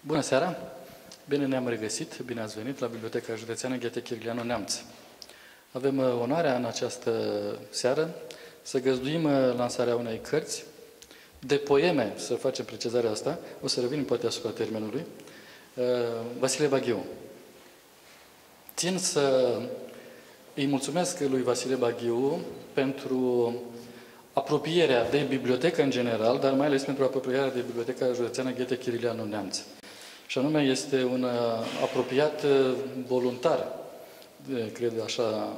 Bună seara! Bine ne-am regăsit, bine ați venit la Biblioteca Județeană Ghete Chirilianu Neamț. Avem onoarea în această seară să găzduim lansarea unei cărți de poeme, să facem precizarea asta, o să revenim poate asupra termenului, Vasile Baghiu. Țin să îi mulțumesc lui Vasile Baghiu pentru apropierea de bibliotecă în general, dar mai ales pentru apropierea de Biblioteca Județeană Ghete Chirilianu Neamț. Și anume este un apropiat voluntar, cred așa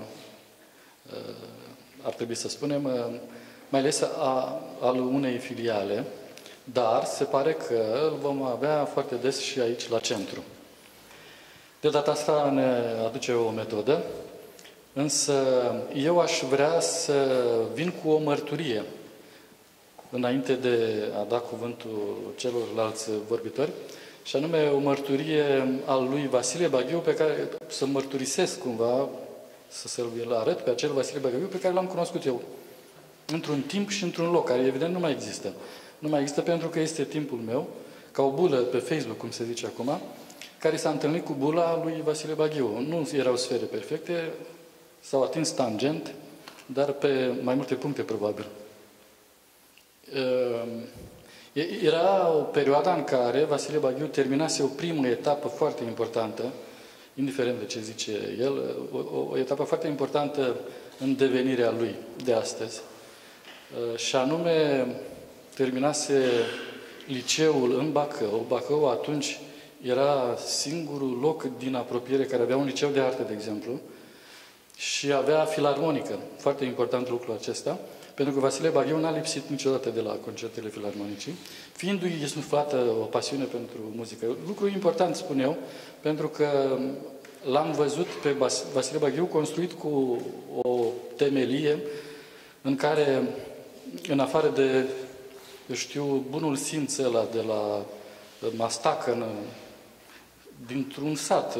ar trebui să spunem, mai ales al unei filiale, dar se pare că îl vom avea foarte des și aici la centru. De data asta ne aduce o metodă, însă eu aș vrea să vin cu o mărturie înainte de a da cuvântul celorlalți vorbitori, și anume o mărturie al lui Vasile Baghiu, pe care să mărturisesc cumva, să-l arăt pe acel Vasile Baghiu pe care l-am cunoscut eu într-un timp și într-un loc, care evident nu mai există. Nu mai există pentru că este timpul meu, ca o bulă pe Facebook, cum se zice acum, care s-a întâlnit cu bula lui Vasile Baghiu. Nu erau sfere perfecte, s-au atins tangent, dar pe mai multe puncte, probabil. Era o perioadă în care Vasile Baghiu terminase o primă etapă foarte importantă, indiferent de ce zice el, o etapă foarte importantă în devenirea lui de astăzi. Și anume, terminase liceul în Bacău. Bacău atunci era singurul loc din apropiere care avea un liceu de artă, de exemplu, și avea filarmonică. Foarte important lucrul acesta, pentru că Vasile Baghiu n-a lipsit niciodată de la concertele filarmonicii, fiindu-i insuflată o pasiune pentru muzică. Lucru important, spun eu, pentru că l-am văzut pe Vasile Baghiu construit cu o temelie în care, în afară de, eu știu, bunul simț ăla de la Mastacăn, dintr-un sat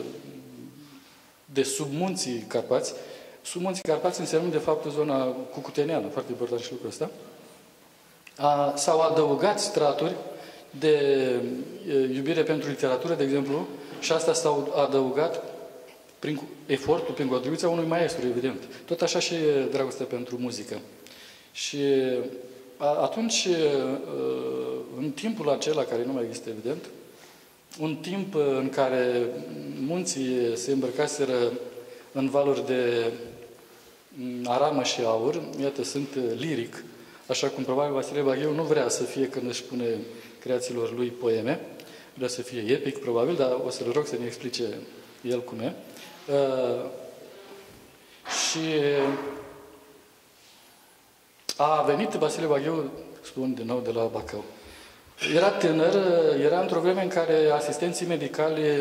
de sub munții Carpați, sub munții Carpați înseamnă, de fapt, zona cucuteneană, foarte important și lucrul ăsta, s-au adăugat straturi de iubire pentru literatură, de exemplu, și asta s-au adăugat prin efortul, prin contribuția unui maestru, evident. Tot așa și dragostea pentru muzică. Și atunci, în timpul acela, care nu mai există, evident, un timp în care munții se îmbrăcaseră în valuri de aramă și aur, iată, sunt liric, așa cum probabil Vasile Baghiu nu vrea să fie când își pune creațiilor lui poeme, vrea să fie epic, probabil, dar o să-l rog să ne explice el cum e. Și a venit Vasile Baghiu, spun din nou, de la Bacău. Era tânăr, era într-o vreme în care asistenții medicali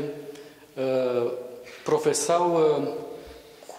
profesau cu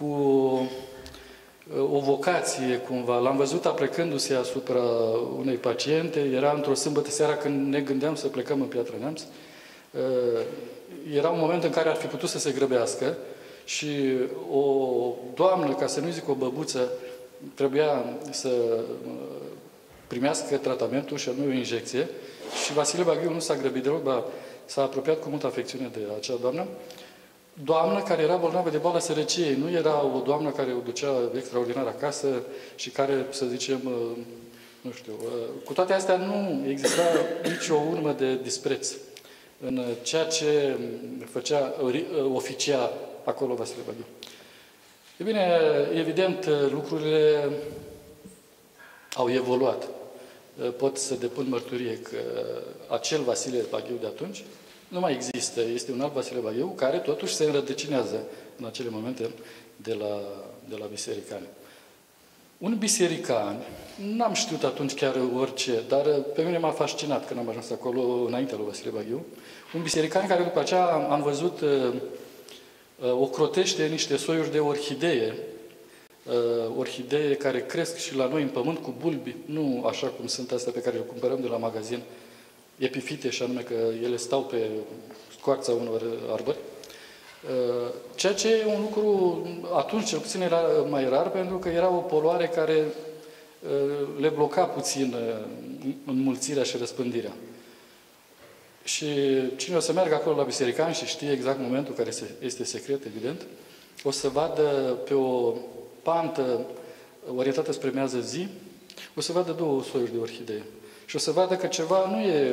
o vocație, cumva. L-am văzut aplecându-se asupra unei paciente, era într-o sâmbătă seara când ne gândeam să plecăm în Piatra Neamț. Era un moment în care ar fi putut să se grăbească și o doamnă, ca să nu zic o băbuță, trebuia să primească tratamentul și anume o injecție. Și Vasile Baghiu nu s-a grăbit deloc, dar s-a apropiat cu multă afecțiune de acea doamnă. Doamnă care era bolnavă de boala sărăciei. Nu era o doamnă care o ducea extraordinar acasă și care, să zicem, nu știu, cu toate astea nu exista nicio urmă de dispreț în ceea ce făcea, oficia acolo Vasile Baghiu. E bine, evident, lucrurile au evoluat. Pot să depun mărturie că acel Vasile Baghiu de atunci nu mai există. Este un alt Vasile Baghiu care totuși se înrădăcinează în acele momente de la bisericani. Un biserican, n-am știut atunci chiar orice, dar pe mine m-a fascinat când am ajuns acolo înainte lui Vasile Baghiu. Un biserican care după aceea am văzut ocrotește niște soiuri de orhidee, orhidee care cresc și la noi în pământ cu bulbi, nu așa cum sunt astea pe care le cumpărăm de la magazin, epifite, și anume că ele stau pe scoarța unor arbori. Ceea ce e un lucru, atunci cel puțin era mai rar, pentru că era o poluare care le bloca puțin înmulțirea și răspândirea. Și cine o să meargă acolo la Bisericani și știe exact momentul care este secret, evident, o să vadă pe o pantă orientată spre miază zi, o să vadă două soiuri de orhidee. Și o să vadă că ceva nu e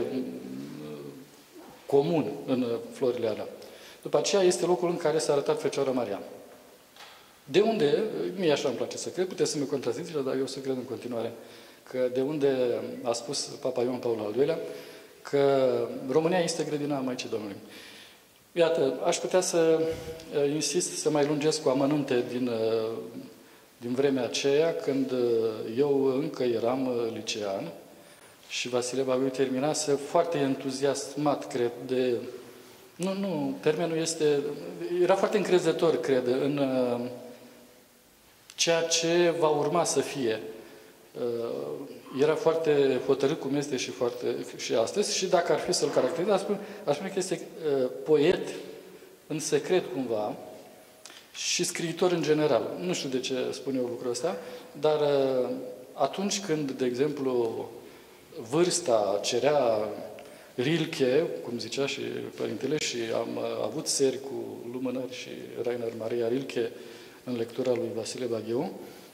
comun în florile alea. După aceea este locul în care s-a arătat Fecioara Maria. De unde, mie așa îmi place să cred, puteți să mă contraziceți, dar eu să cred în continuare, că de unde a spus Papa Ioan Paul al II-lea, că România este grădina Maicii Domnului. Iată, aș putea să insist să mai lungesc cu amănunte din vremea aceea, când eu încă eram licean și Vasile Baghiu terminase foarte entuziasmat, cred, de... Nu, termenul este... Era foarte încrezător, cred, în ceea ce va urma să fie. Era foarte hotărât cum este și astăzi și dacă ar fi să-l caracterizez, aș spune că este poet în secret cumva și scriitor în general. Nu știu de ce spun eu lucrul ăsta, dar atunci când, de exemplu, vârsta cerea Rilke, cum zicea și părintele, și am avut seri cu lumânări și Rainer Maria Rilke în lectura lui Vasile Baghiu,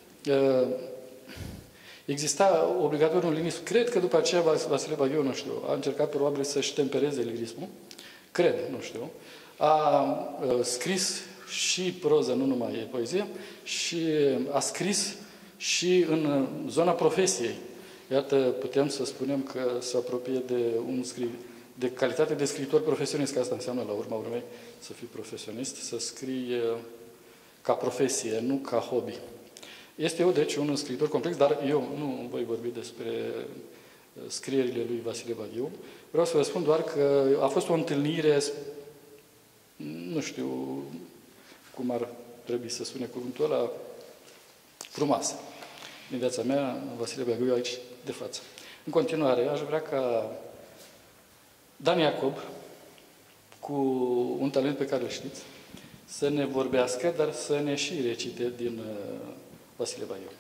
exista obligatoriu un lirism. Cred că după aceea Vasile Baghiu, nu știu, a încercat probabil să-și tempereze lirismul. Cred, nu știu. A scris și proză, nu numai poezie, și a scris și în zona profesiei. Iată, putem să spunem că se apropie de calitate de scriitor profesionist, că asta înseamnă, la urma urmei, să fii profesionist, să scrii ca profesie, nu ca hobby. Este deci, un scriitor complex, dar eu nu voi vorbi despre scrierile lui Vasile Baghiu. Vreau să vă spun doar că a fost o întâlnire, nu știu cum ar trebui să sune cuvântul ăla, frumoasă. Din viața mea, Vasile Baghiu aici, de față. În continuare, aș vrea ca Dan Iacob, cu un talent pe care îl știți, să ne vorbească, dar să ne și recite din Vasile Baghiu.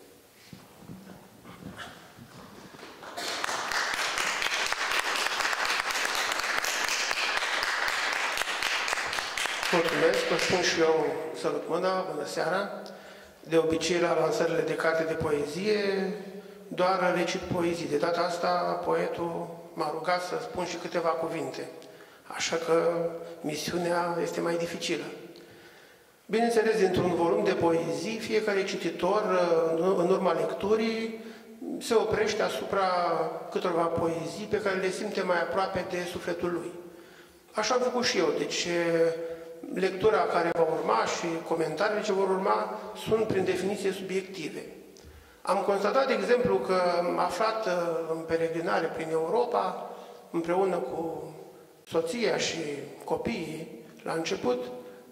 Mulțumesc, vă spun și eu salut mâna, bună seara. De obicei, la lansările de carte de poezie, doar recit poezii. De data asta, poetul m-a rugat să spun și câteva cuvinte. Așa că misiunea este mai dificilă. Bineînțeles, dintr-un volum de poezii, fiecare cititor, în urma lecturii, se oprește asupra câtorva poezii pe care le simte mai aproape de sufletul lui. Așa am făcut și eu. Deci, lectura care va urma și comentariile ce vor urma sunt, prin definiție, subiective. Am constatat, de exemplu, că am aflat în peregrinare prin Europa, împreună cu soția și copiii, la început,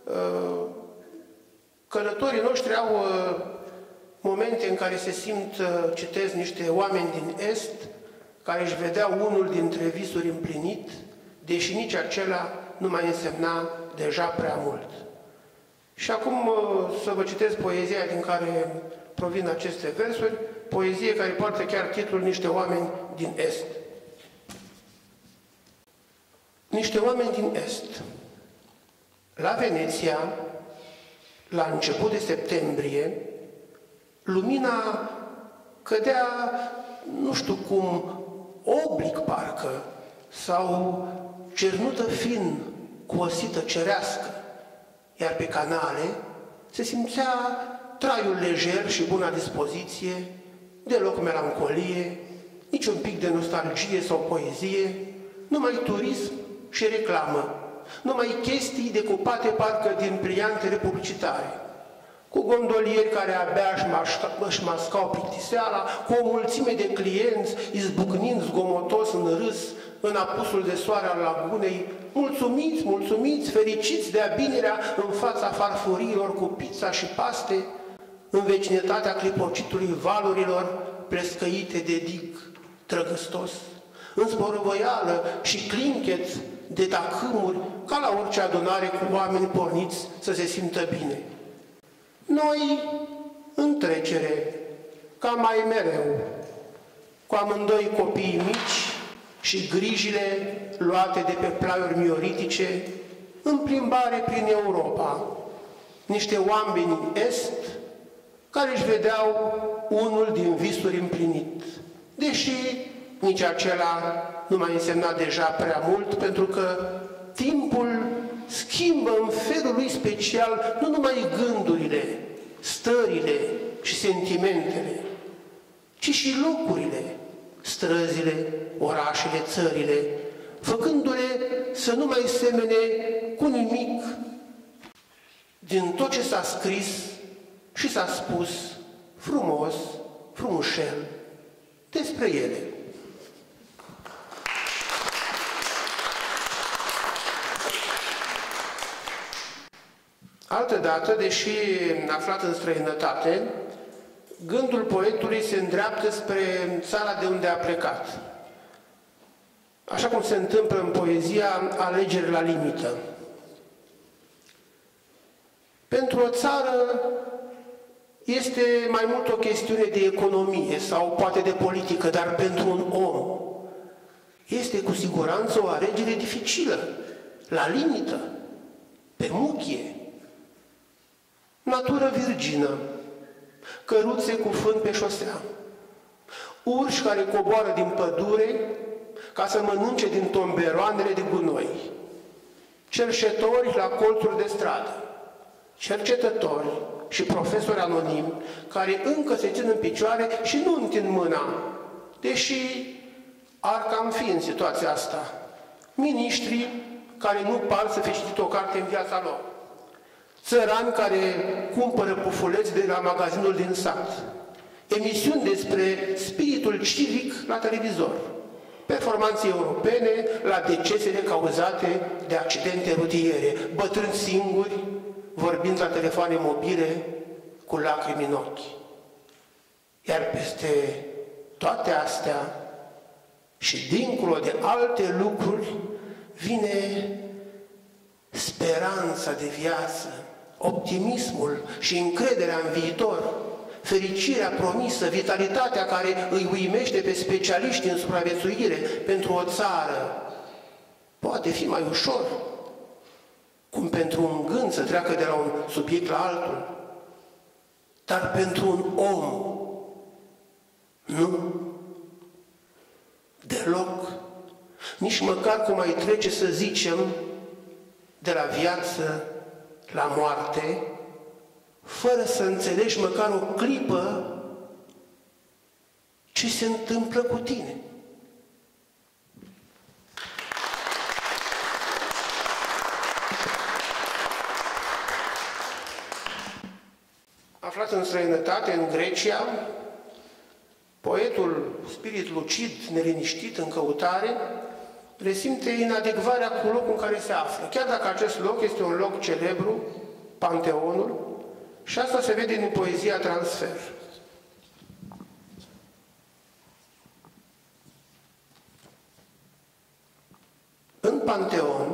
călătorii noștri au momente în care se simt, citez, niște oameni din Est, care își vedeau unul dintre visuri împlinit, deși nici acela nu mai însemna deja prea mult. Și acum să vă citesc poezia din care provin aceste versuri, poezie care poartă chiar titlul Niște oameni din Est. Niște oameni din Est. La Veneția, la început de septembrie, lumina cădea, nu știu cum, oblic parcă, sau cernută fin, cu o sită cerească, iar pe canale se simțea traiul lejer și buna dispoziție, deloc melancolie, nici un pic de nostalgie sau poezie, numai turism și reclamă, numai chestii decupate parcă din pliantele publicitare, cu gondolieri care abia își mascau plictiseala, cu o mulțime de clienți izbucnind zgomotos în râs, în apusul de soare al lagunei, mulțumiți, mulțumiți, fericiți de abinirea în fața farfuriilor cu pizza și paste, în vecinătatea clipocitului valurilor plescăite de dig trăgăstos, în sporăvăială și clinchet de tacâmuri, ca la orice adunare cu oameni porniți să se simtă bine. Noi, în trecere, ca mai mereu, cu amândoi copiii mici și grijile luate de pe plaiuri mioritice în plimbare prin Europa. Niște oameni din Est care își vedeau unul din visuri împlinit. Deși nici acela nu mai însemna deja prea mult, pentru că timpul schimbă în felul lui special nu numai gândurile, stările și sentimentele, ci și locurile, străzile, orașele, țările, făcându-le să nu mai semene cu nimic din tot ce s-a scris și s-a spus frumos, frumușel despre ele. Altădată, deși aflat în străinătate, gândul poetului se îndreaptă spre țara de unde a plecat. Așa cum se întâmplă în poezia Alegeri la limită. Pentru o țară este mai mult o chestiune de economie sau poate de politică, dar pentru un om este cu siguranță o alegere dificilă, la limită, pe muchie. Natură virgină, căruțe cu fân pe șosea, urși care coboară din pădure ca să mănânce din tomberoanele de gunoi, cerșetori la colțuri de stradă, cercetători și profesori anonimi care încă se țin în picioare și nu întind mâna, deși ar cam fi în situația asta. Miniștri care nu par să fi citit o carte în viața lor, țărani care cumpără pufuleți de la magazinul din sat, emisiuni despre spiritul civic la televizor, performanțe europene la decesele cauzate de accidente rutiere, bătrâni singuri, vorbind la telefoane mobile cu lacrimi în ochi. Iar peste toate astea și dincolo de alte lucruri vine speranța de viață, optimismul și încrederea în viitor, fericirea promisă, vitalitatea care îi uimește pe specialiști în supraviețuire. Pentru o țară poate fi mai ușor, cum pentru un gând să treacă de la un subiect la altul, dar pentru un om nu, deloc, nici măcar cum ai trece, să zicem, de la viață la moarte, fără să înțelegi măcar o clipă ce se întâmplă cu tine. Aflat în străinătate, în Grecia, poetul, spirit lucid, neliniștit, în căutare, resimte inadecvarea cu locul în care se află. Chiar dacă acest loc este un loc celebru, Panteonul, și asta se vede în poezia Transfer. În Panteon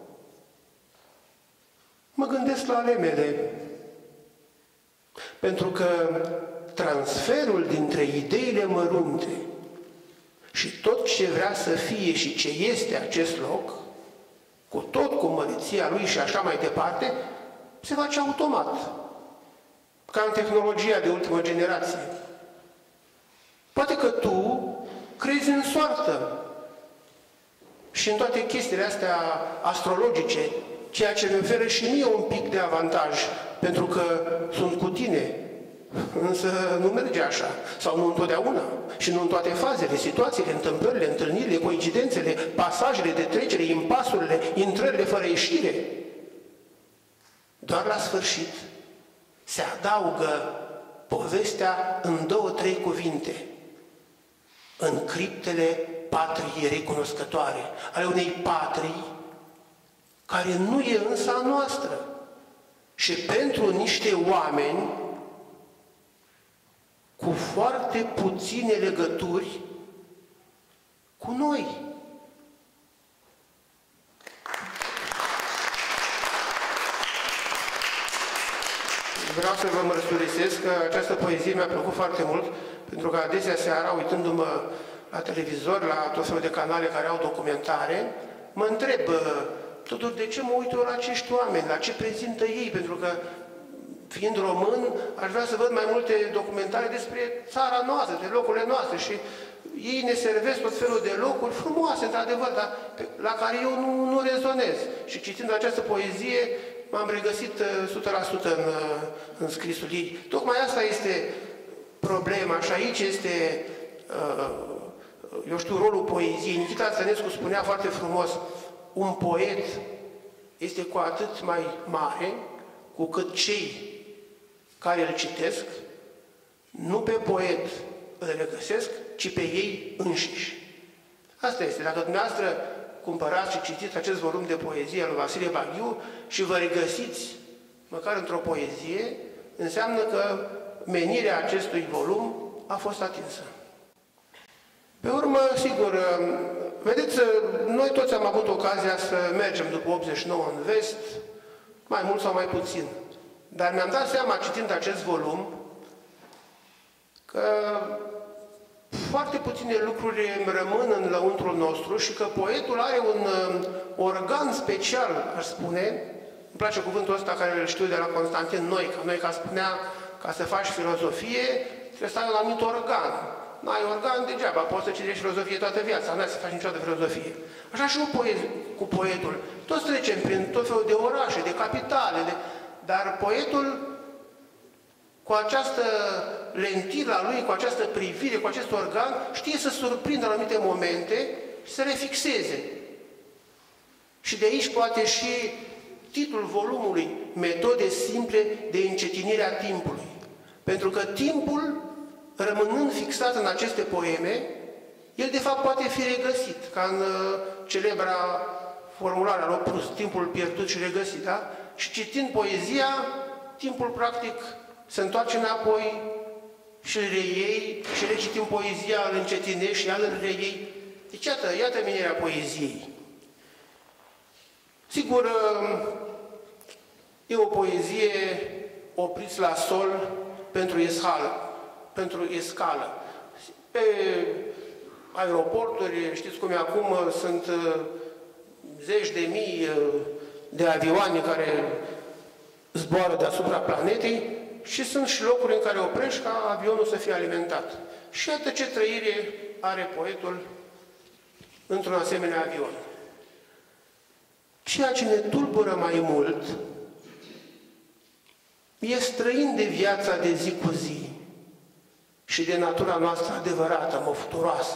mă gândesc la ale mele, pentru că transferul dintre ideile mărunte și tot ce vrea să fie și ce este acest loc, cu tot cu măreția lui și așa mai departe, se face automat, ca în tehnologia de ultimă generație. Poate că tu crezi în soartă și în toate chestiile astea astrologice, ceea ce îmi oferă și mie un pic de avantaj, pentru că sunt cu tine. Însă nu merge așa, sau nu întotdeauna, și nu în toate fazele, situațiile, întâmplările, întâlnirile, coincidențele, pasajele de trecere, impasurile, intrările fără ieșire. Doar la sfârșit se adaugă povestea în 2-3 cuvinte, în criptele patriei recunoscătoare, ale unei patrii care nu e însă a noastră. Și pentru niște oameni cu foarte puține legături cu noi. Vreau să vă mărturisesc că această poezie mi-a plăcut foarte mult, pentru că adesea seara, uitându-mă la televizor, la tot felul de canale care au documentare, mă întreb, totuși, de ce mă uit eu la acești oameni, la ce prezintă ei? Pentru că, fiind român, aș vrea să văd mai multe documentare despre țara noastră, despre locurile noastre și ei ne servesc tot felul de locuri frumoase, într-adevăr, dar la care eu nu rezonez. Și citind această poezie, m-am regăsit 100% în scrisul ei. Tocmai asta este problema și aici este, eu știu, rolul poeziei. Nichita Stănescu spunea foarte frumos, un poet este cu atât mai mare cu cât cei care îl citesc nu pe poet îl regăsesc, ci pe ei înșiși. Asta este. Dacă dumneavoastră cumpărați și citiți acest volum de poezie al lui Vasile Baghiu și vă regăsiți măcar într-o poezie, înseamnă că menirea acestui volum a fost atinsă. Pe urmă, sigur, vedeți, noi toți am avut ocazia să mergem după 89 în vest, mai mult sau mai puțin. Dar mi-am dat seama, citind acest volum, că foarte puține lucruri îmi rămân în lăuntrul nostru și că poetul are un organ special, aș spune. Îmi place cuvântul ăsta care îl știu de la Constantin Noica. Noica spunea, ca să faci filozofie, trebuie să ai un anumit organ. N-ai organ, degeaba, poți să citești filozofie toată viața, n-ai să faci niciodată filozofie. Așa și cu poetul. Toți trecem prin tot felul de orașe, de capitale, dar poetul, cu această lentilă a lui, cu această privire, cu acest organ, știe să surprindă în anumite momente și să refixeze. Și de aici poate și titlul volumului, Metode simple de încetinire a timpului. Pentru că timpul, rămânând fixat în aceste poeme, el de fapt poate fi regăsit, ca în celebra formulare a lui Proust, timpul pierdut și regăsit, da? Și citind poezia, timpul practic se întoarce înapoi și îl reiei, și recitim poezia, îl încetinești și îl reiei. Deci iată menirea poeziei. Sigur, e o poezie opriți la sol pentru escală. Pe aeroporturi, știți cum e acum, sunt zeci de mii de avioane care zboară deasupra planetei și sunt și locuri în care oprești ca avionul să fie alimentat. Și iată ce trăire are poetul într-un asemenea avion. Ceea ce ne tulbură mai mult e străin de viața de zi cu zi și de natura noastră adevărată, mofturoasă.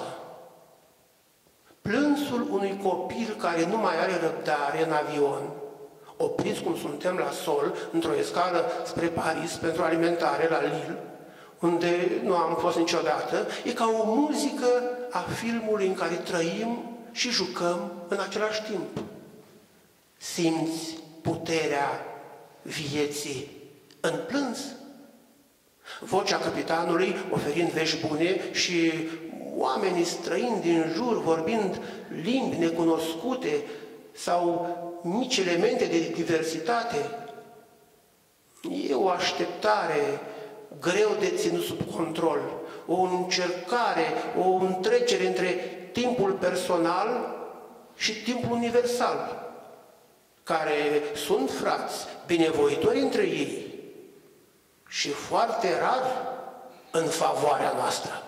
Plânsul unui copil care nu mai are răbdare în avion, opriți cum suntem la sol, într-o escală spre Paris, pentru alimentare la Lille, unde nu am fost niciodată, e ca o muzică a filmului în care trăim și jucăm în același timp. Simți puterea vieții în plâns. Vocea capitanului oferind vești bune și oamenii străini din jur vorbind limbi necunoscute sau mici elemente de diversitate. E o așteptare greu de ținut sub control, o încercare, o întrecere între timpul personal și timpul universal, care sunt frați, binevoitori între ei și foarte rar în favoarea noastră.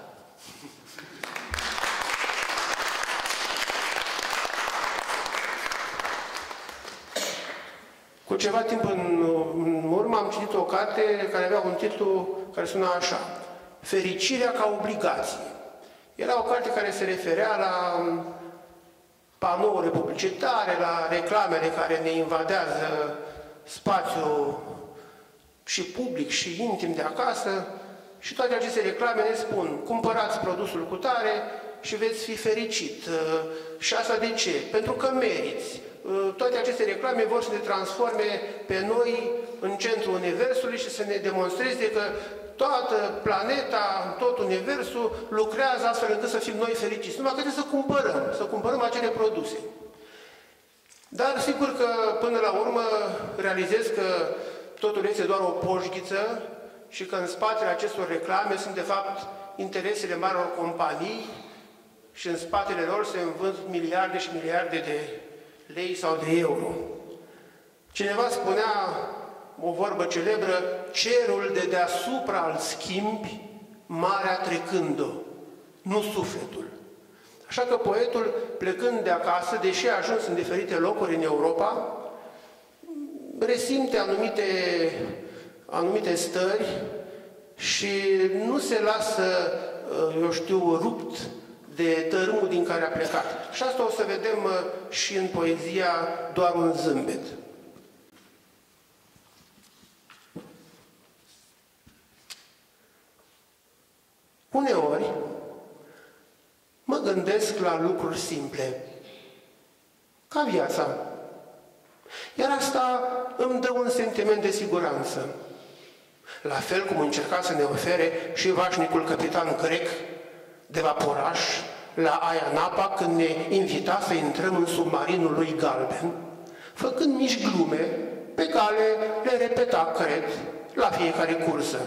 Cu ceva timp în urmă am citit o carte care avea un titlu care suna așa: Fericirea ca obligație. Era o carte care se referea la panourile publicitare, la reclamele care ne invadează spațiul și public și intim de acasă, și toate aceste reclame ne spun: cumpărați produsul cu tare și veți fi fericit. Și asta de ce? Pentru că meriți. Toate aceste reclame vor să ne transforme pe noi în centrul Universului și să ne demonstreze că toată planeta, tot Universul lucrează astfel încât să fim noi fericiți. Numai că trebuie să cumpărăm acele produse. Dar sigur că până la urmă realizez că totul este doar o poșghiță și că în spatele acestor reclame sunt de fapt interesele marilor companii și în spatele lor se învând miliarde și miliarde de lei sau de euro. Cineva spunea o vorbă celebră: cerul de deasupra îl schimbi, marea trecând-o, nu sufletul. Așa că poetul, plecând de acasă, deși a ajuns în diferite locuri în Europa, resimte anumite stări și nu se lasă, eu știu, rupt de tărâmul din care a plecat. Și asta o să vedem și în poezia Doar un zâmbet. Uneori mă gândesc la lucruri simple, ca viața. Iar asta îmi dă un sentiment de siguranță. La fel cum încerca să ne ofere și vașnicul capitan grec de vaporaș la Aia Napa când ne invita să intrăm în submarinul lui galben, făcând mici glume pe care le repeta, cred, la fiecare cursă.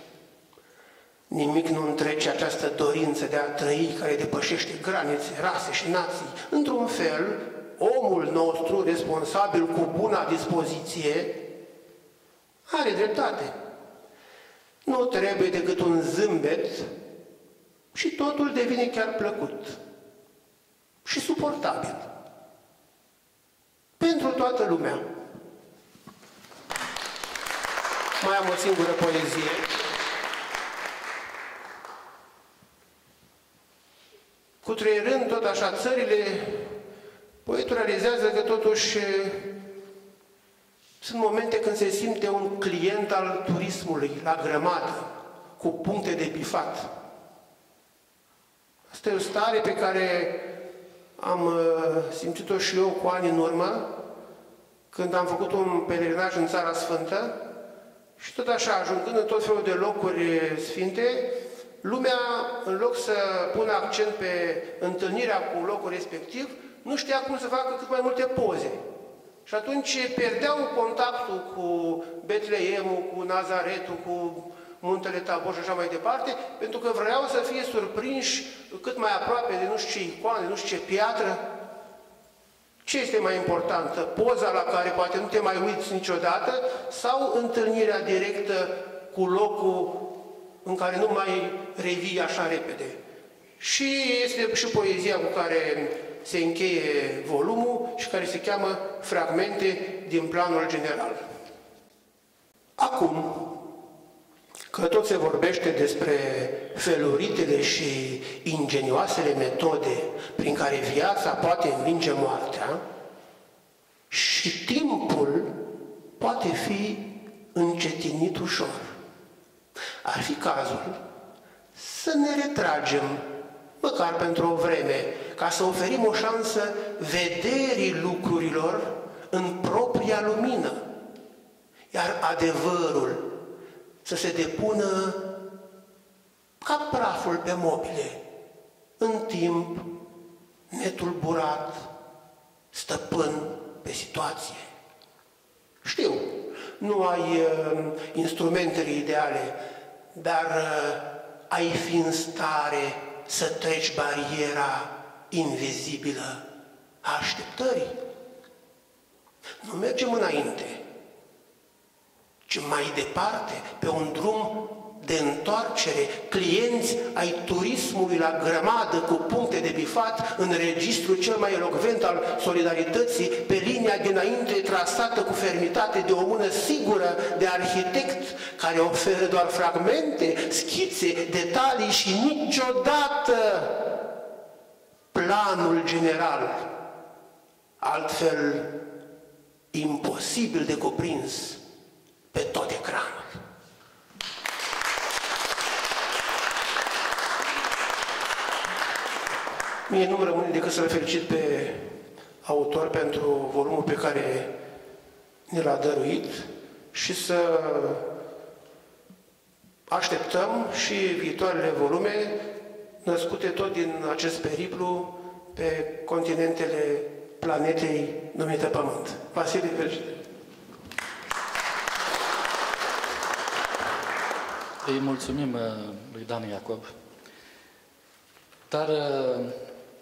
Nimic nu întrece această dorință de a trăi care depășește granițe, rase și nații. Într-un fel, omul nostru, responsabil cu buna dispoziție, are dreptate. Nu trebuie decât un zâmbet și totul devine chiar plăcut și suportabil. Pentru toată lumea. Mai am o singură poezie. Cutreierând tot așa țările, poetul realizează că totuși sunt momente când se simte un client al turismului la grămadă, cu puncte de bifat. Asta e o stare pe care am simțit-o și eu cu ani în urmă, când am făcut un pelerinaj în Țara Sfântă și tot așa, ajungând în tot felul de locuri sfinte, lumea, în loc să pună accent pe întâlnirea cu locul respectiv, nu știa cum să facă cât mai multe poze. Și atunci pierdeau contactul cu Betleemul, cu Nazaretul, cu Muntele Tabor și așa mai departe, pentru că vreau să fie surprinși cât mai aproape de nu știu ce icoane, nu știu ce piatră. Ce este mai importantă? Poza la care poate nu te mai uiți niciodată sau întâlnirea directă cu locul în care nu mai revii așa repede? Și este și poezia cu care se încheie volumul și care se cheamă Fragmente din planul general. Acum, că tot se vorbește despre feluritele și ingenioasele metode prin care viața poate învinge moartea, și timpul poate fi încetinit ușor. Ar fi cazul să ne retragem, măcar pentru o vreme, ca să oferim o șansă vederii lucrurilor în propria lumină, iar adevărul să se depună ca praful pe mobile, în timp netulburat, stăpân pe situație. Știu, nu ai instrumentele ideale, dar ai fi în stare să treci bariera invizibilă a așteptării. Nu mergem înainte, ci mai departe, pe un drum de întoarcere, clienți ai turismului la grămadă cu puncte de bifat în registrul cel mai elocvent al solidarității, pe linia dinainte trasată cu fermitate de o mână sigură de arhitect care oferă doar fragmente, schițe, detalii și niciodată planul general, altfel imposibil de cuprins pe tot ecranul. Mie nu-mi rămâne decât să-l felicit pe autor pentru volumul pe care ne l-a dăruit și să așteptăm și viitoarele volume născute tot din acest periplu pe continentele planetei numită Pământ. Vasile, felicitări! Îi mulțumim lui Dan Iacob. Dar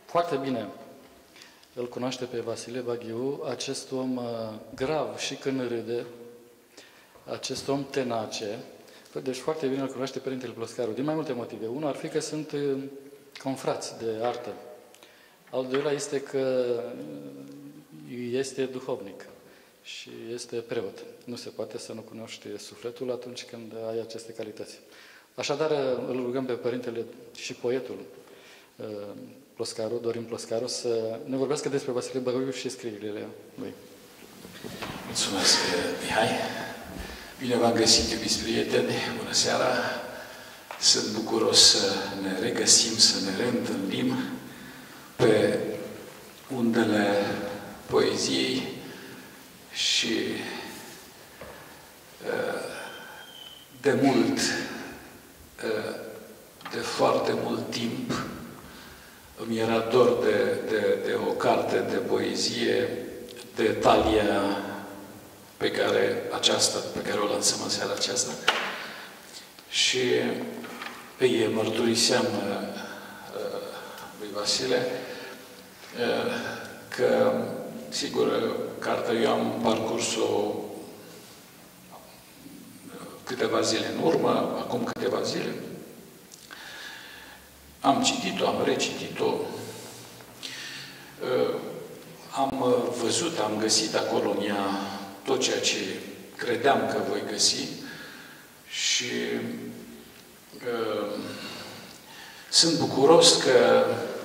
foarte bine îl cunoaște pe Vasile Baghiu, acest om grav și când râde, acest om tenace. Deci foarte bine îl cunoaște Părintele Ploscaru, din mai multe motive. Unul ar fi că sunt confrați de artă. Al doilea este că este duhovnic și este preot. Nu se poate să nu cunoști sufletul atunci când ai aceste calități. Așadar, îl rugăm pe Părintele și poetul Ploscaru, Dorin Ploscaru, să ne vorbească despre Vasile Baghiu și scrierile lui. Mulțumesc, Mihai! Bine v-am găsit, iubiți prieteni! Bună seara! Sunt bucuros să ne regăsim, să ne reîntâlnim pe undele poeziei și de mult, de foarte mult timp, îmi era dor de o carte de poezie de talia pe care o lansăm în seara aceasta. Și îi mărturiseam lui Vasile că, sigur, cartea eu am parcurs-o câteva zile în urmă, acum câteva zile. Am citit-o, am recitit-o, am văzut, am găsit acolo în ea tot ceea ce credeam că voi găsi și sunt bucuros că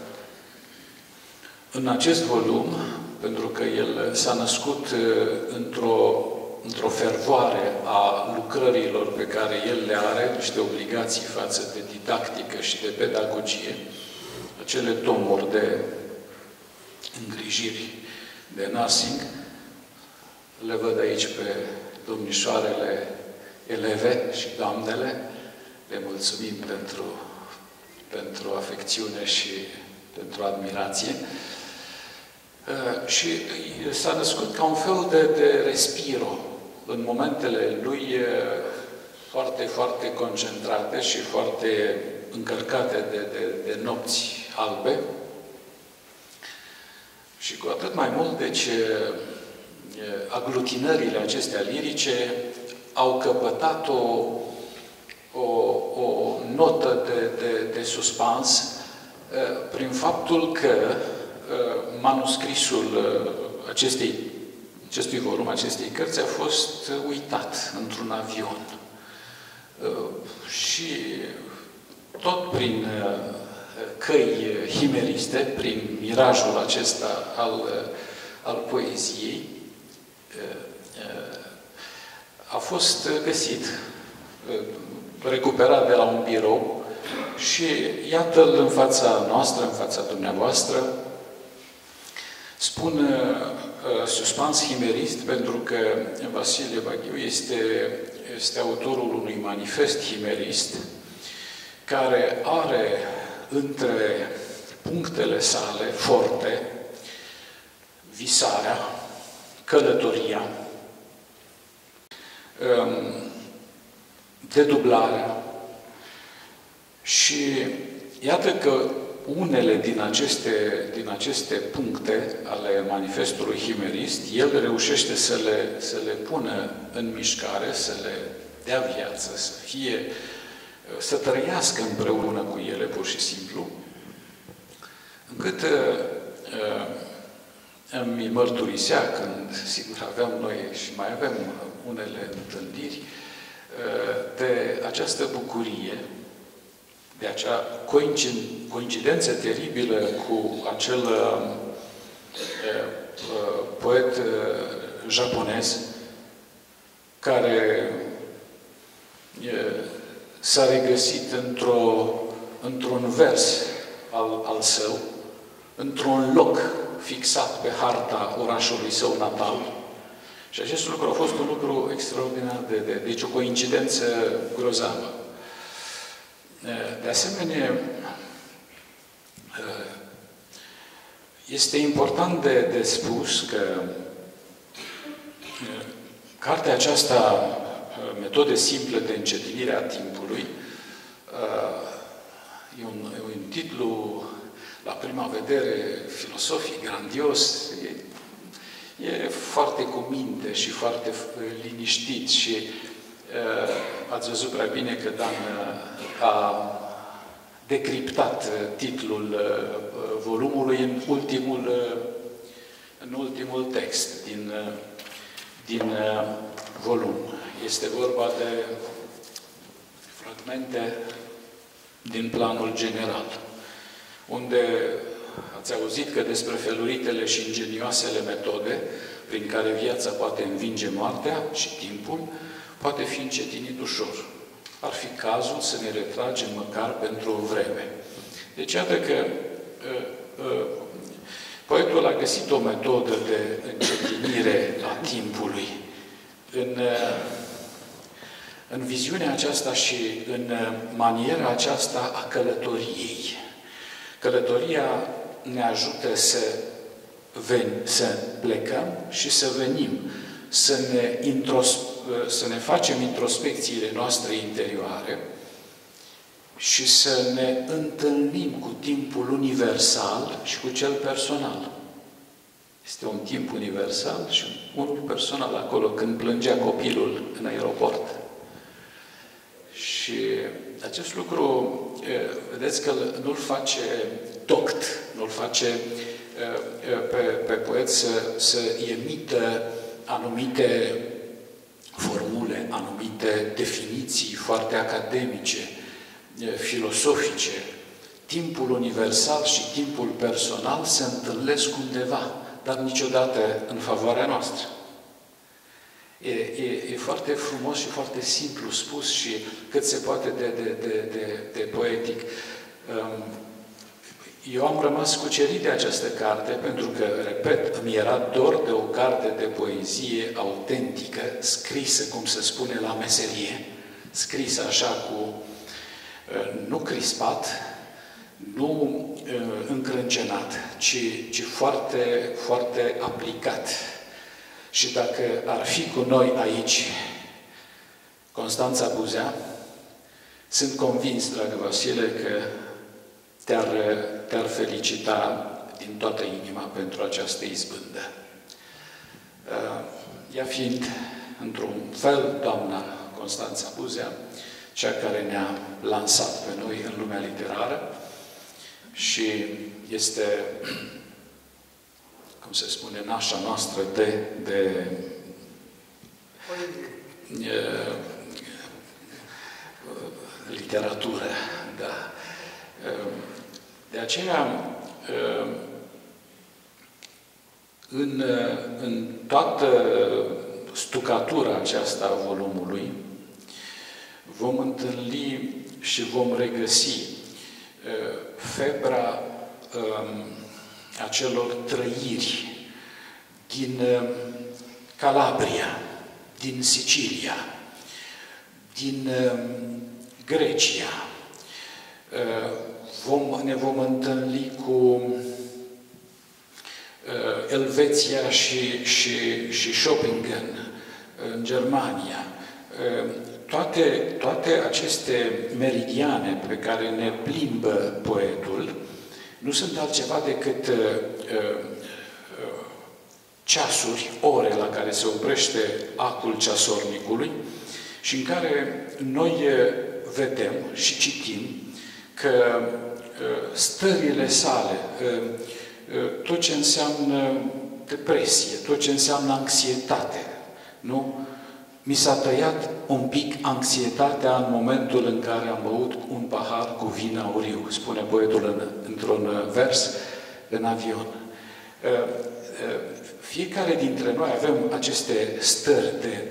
în acest volum, pentru că el s-a născut într-o fervoare a lucrărilor pe care el le are, niște obligații față de didactică și de pedagogie, acele tomuri de îngrijiri de nursing, le văd aici pe domnișoarele eleve și doamnele, le mulțumim pentru afecțiune și pentru admirație. Și s-a născut ca un fel de respiro în momentele lui foarte, foarte concentrate și foarte încărcate de nopți albe. Și cu atât mai mult, deci, aglutinările acestea lirice au căpătat o notă de suspans prin faptul că manuscrisul acestui volum, acestei cărți, a fost uitat într-un avion. Și tot prin căi himeriste, prin mirajul acesta al poeziei, a fost găsit, recuperat de la un birou și iată-l în fața noastră, în fața dumneavoastră. Spun suspans himerist pentru că Vasile Baghiu este autorul unui manifest himerist care are între punctele sale forte visarea, călătoria, dedublarea și iată că unele din aceste puncte ale manifestului himerist, el reușește să le pună în mișcare, să le dea viață, să trăiască împreună cu ele, pur și simplu, încât îmi mărturisea când, sigur, aveam noi și mai avem unele întâlniri, de această bucurie, de acea coincidență teribilă cu acel poet japonez care s-a regăsit într-un vers al său, într-un loc fixat pe harta orașului său natal. Și acest lucru a fost un lucru extraordinar deci o coincidență grozavă. De asemenea, este important de spus că cartea aceasta, Metode simple de încetinire a timpului, e un titlu la prima vedere filosofic, grandios, e foarte cu minte și foarte liniștit și ați văzut prea bine că Dan a decriptat titlul volumului în ultimul text din volum. Este vorba de fragmente din planul general, unde ați auzit că despre feluritele și ingenioasele metode prin care viața poate învinge moartea și timpul, poate fi încetinit ușor. Ar fi cazul să ne retragem măcar pentru o vreme. Deci, iată că poetul a găsit o metodă de încetinire a timpului în viziunea aceasta și în maniera aceasta a călătoriei. Călătoria ne ajută să plecăm și să venim, să ne facem introspecțiile noastre interioare și să ne întâlnim cu timpul universal și cu cel personal. Este un timp universal și unul personal acolo, când plângea copilul în aeroport. Și acest lucru, vedeți că nu-l face doct, nu-l face pe poet să emită anumite formule, anumite definiții foarte academice, filosofice. Timpul universal și timpul personal se întâlnesc undeva, dar niciodată în favoarea noastră. E foarte frumos și foarte simplu spus și cât se poate de poetic. Eu am rămas cucerit de această carte pentru că, repet, îmi era dor de o carte de poezie autentică, scrisă, cum se spune, la meserie, scrisă așa cu, nu crispat, nu încrâncenat, ci foarte, foarte aplicat. Și dacă ar fi cu noi aici Constanța Buzea, sunt convins, dragă Vasile, că te-ar felicita din toată inima pentru această izbândă. Ea fiind, într-un fel, doamna Constanța Buzea, cea care ne-a lansat pe noi în lumea literară și este, cum se spune, nașa noastră de literatură, da. De aceea, în toată stucatura aceasta a volumului, vom întâlni și vom regăsi febra acelor trăiri din Calabria, din Sicilia, din Grecia. Ne vom întâlni cu Elveția și Schopingen în Germania. Toate aceste meridiane pe care ne plimbă poetul nu sunt altceva decât ceasuri, ore la care se oprește actul ceasornicului și în care noi vedem și citim că stările sale, tot ce înseamnă depresie, tot ce înseamnă anxietate, nu? Mi s-a tăiat un pic anxietatea în momentul în care am băut un pahar cu vin auriu, spune poetul într-un vers în avion. Fiecare dintre noi avem aceste stări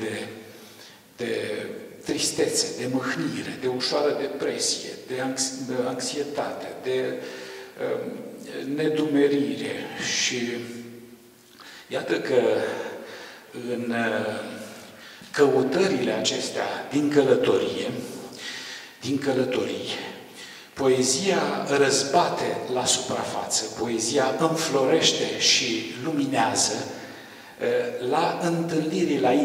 de tristețe, de mâhnire, de ușoară depresie, de anxietate, de nedumerire. Și iată că în căutările acestea din călătorii, poezia răzbate la suprafață, poezia înflorește și luminează la întâlnirii, la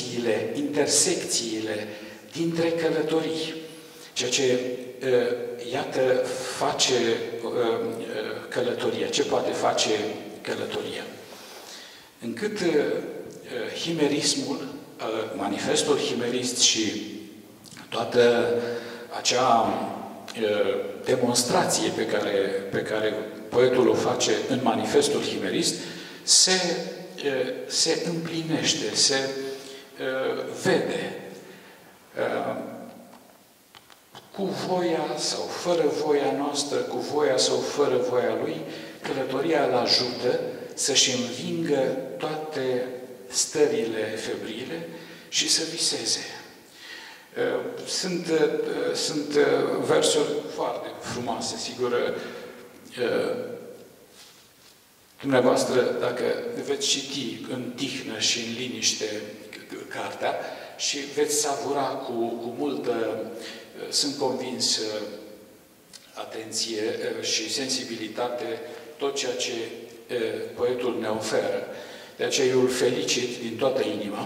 intersecțiile dintre călătorii. Ceea ce iată, face călătoria. Ce poate face călătoria? Încât himerismul, manifestul himerist și toată acea demonstrație pe care poetul o face în manifestul himerist se împlinește, se vede cu voia sau fără voia noastră, cu voia sau fără voia lui, călătoria îl ajută să-și învingă toate stările febrile și să viseze. Sunt versuri foarte frumoase, sigur. Dumneavoastră, dacă veți citi în tihnă și în liniște cartea și veți savura cu multă, sunt convins, atenție și sensibilitate tot ceea ce poetul ne oferă. De aceea eu îl felicit din toată inima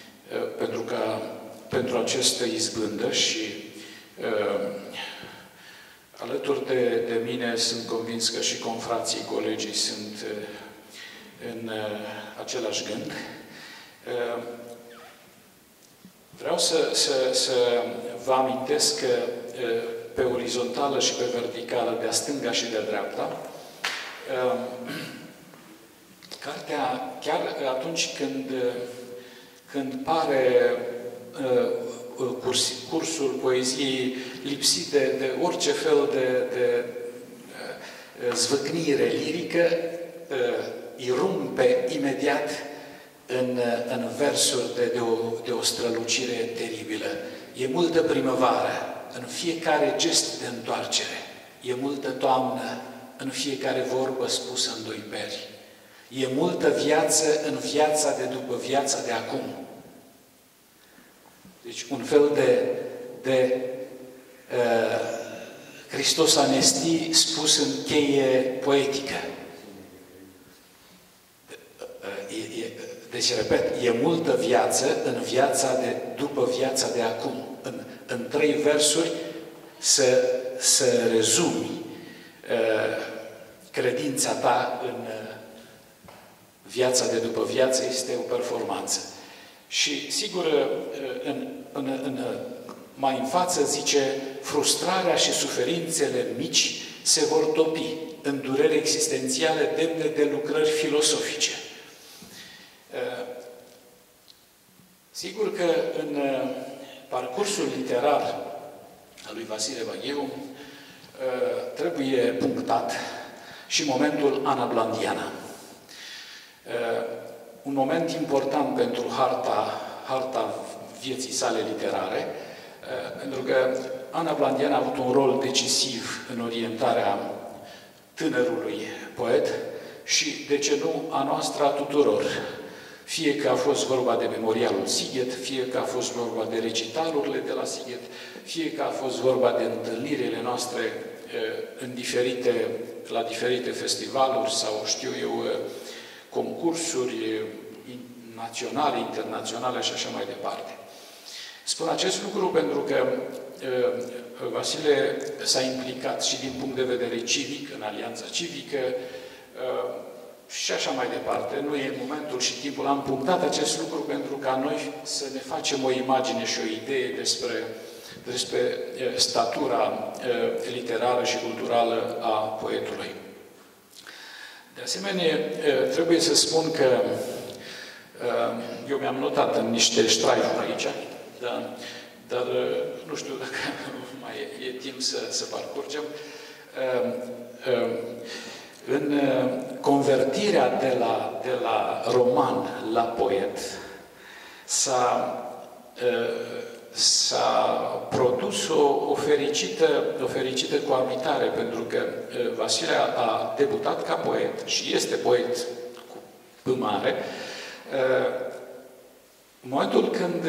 pentru această izbândă și alături de mine sunt convins că și confrații, colegii sunt în același gând. Vreau să vă amintesc că pe orizontală și pe verticală, de-a stânga și de-a dreapta, cartea, chiar atunci când pare cursul poeziei lipsit de orice fel de zvâcnire lirică, irumpe imediat în versuri de o strălucire teribilă. E multă primăvară în fiecare gest de întoarcere. E multă toamnă în fiecare vorbă spusă în doi peri. E multă viață în viața de după viața de acum. Deci un fel de Hristos Anestii spus în cheie poetică. Deci, repet, e multă viață în viața de după viața de acum. În 3 versuri să rezumi credința ta în viața de după viață este o performanță. Și, sigur, mai în față zice, frustrarea și suferințele mici se vor topi în dureri existențiale demne de lucrări filosofice. Sigur că în parcursul literar al lui Vasile Bagheu trebuie punctat și momentul Ana Blandiana. Un moment important pentru harta vieții sale literare, pentru că Ana Blandiana a avut un rol decisiv în orientarea tânărului poet și, de ce nu, a noastră a tuturor. Fie că a fost vorba de memorialul Sighet, fie că a fost vorba de recitalurile de la Sighet, fie că a fost vorba de întâlnirile noastre la diferite festivaluri sau, știu eu, concursuri naționale, internaționale și așa mai departe. Spun acest lucru pentru că Vasile s-a implicat și din punct de vedere civic, în Alianța Civică, și așa mai departe. Nu e momentul și timpul. Am punctat acest lucru pentru ca noi să ne facem o imagine și o idee despre statura literară și culturală a poetului. De asemenea, trebuie să spun că eu mi-am notat în niște ștraifuri aici, dar nu știu dacă mai e timp să parcurgem. În convertirea de la roman la poet s-a produs o fericită coabitare, pentru că Vasile a debutat ca poet și este poet cu P mare în momentul când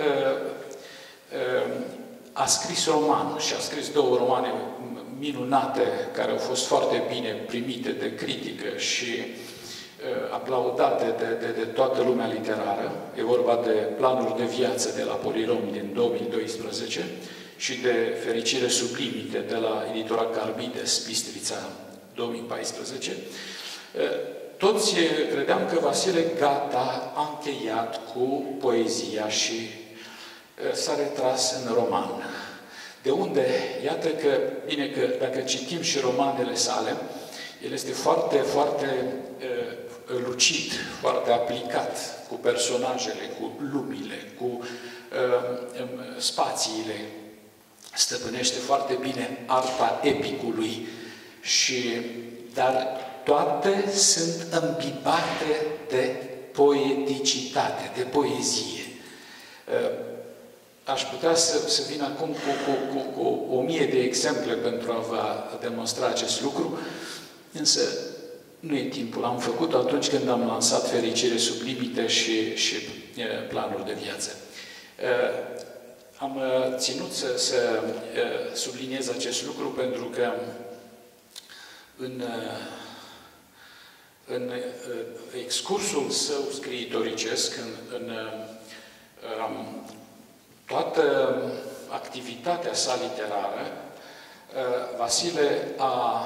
a scris roman și a scris 2 romane minunate, care au fost foarte bine primite de critică și aplaudate de toată lumea literară. E vorba de Planuri de viață de la Polirom din 2012 și de Fericire sub limite de la editura Carbides, Bistrița, 2014, toți credeam că Vasile gata, a încheiat cu poezia și s-a retras în roman. De unde, iată că, bine că dacă citim și romanele sale, el este foarte, foarte lucid, foarte aplicat cu personajele, cu lumile, cu spațiile. Stăpânește foarte bine arta epicului, dar toate sunt îmbibate de poeticitate, de poezie. Aș putea să vin acum cu 1000 de exemple pentru a vă demonstra acest lucru, însă nu e timpul. Am făcut atunci când am lansat Fericire sub limite și planul de viață. Am ținut să subliniez acest lucru pentru că în excursul său scriitoricesc, în toată activitatea sa literară, Vasile a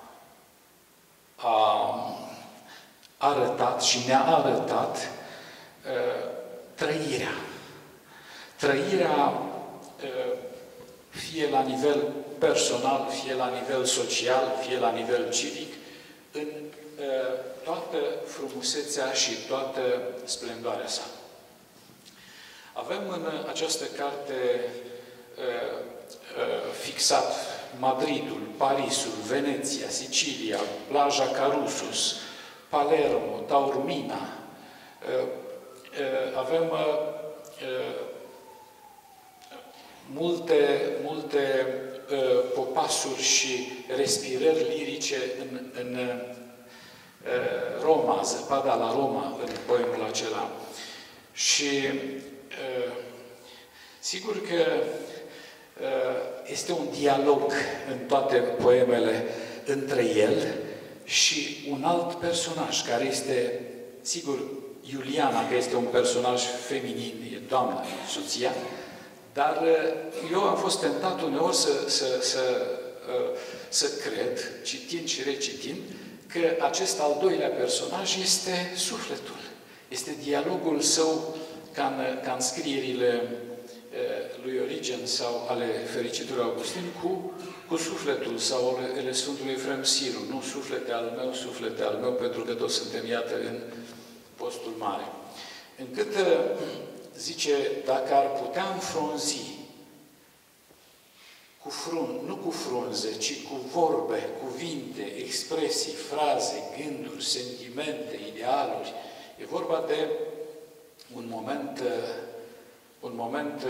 arătat și ne-a arătat trăirea. Trăirea fie la nivel personal, fie la nivel social, fie la nivel civic, în toată frumusețea și toată splendoarea sa. Avem în această carte fixat Madridul, Parisul, Veneția, Sicilia, plaja Carusus, Palermo, Taormina. Avem multe popasuri și respirări lirice în Roma, Zăpada la Roma, în poemul acela. Și sigur că este un dialog în toate poemele între el și un alt personaj, care este, sigur, Iuliana, că este un personaj feminin, e doamna, soția, dar eu am fost tentat uneori să cred, citind și recitind, că acest al doilea personaj este sufletul. Este dialogul său ca în scrierile lui Origen sau ale Fericitului Augustin cu sufletul sau ale Sfântului Efrem Siru. Nu suflete al meu, pentru că toți suntem, iată, în postul mare. Încât zice, dacă ar putea înfrunzi nu cu frunze, ci cu vorbe, cuvinte, expresii, fraze, gânduri, sentimente, idealuri, e vorba de un moment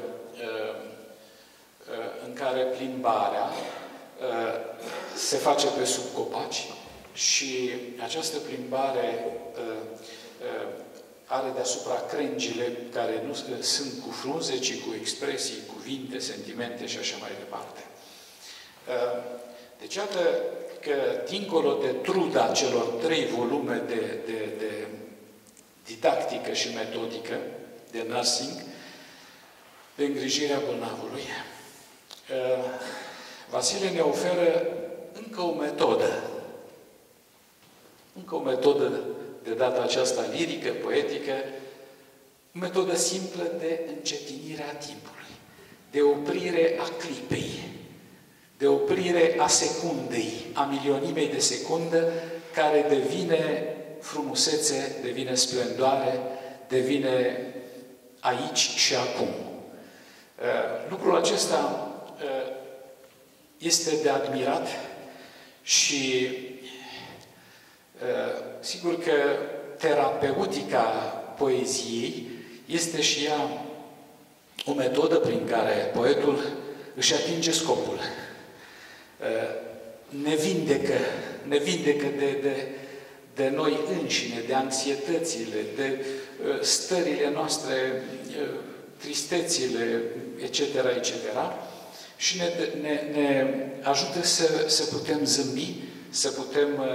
în care plimbarea se face pe sub copaci și această plimbare are deasupra crengile care nu sunt cu frunze, ci cu expresii, cuvinte, sentimente și așa mai departe. Deci, iată că, dincolo de truda celor 3 volume de didactică și metodică, de nursing, de îngrijirea bolnavului, Vasile ne oferă încă o metodă, de data aceasta lirică, poetică, o metodă simplă de încetinire a timpului, de oprire a clipei, de oprire a secundei, a milionimei de secundă, care devine frumusețe, devine splendoare, devine aici și acum. Lucrul acesta este de admirat și sigur că terapeutica poeziei este și ea o metodă prin care poetul își atinge scopul. Ne vindecă de noi înșine, de anxietățile, de stările noastre, tristețile, etc., etc., și ne ajută să putem zâmbi, să putem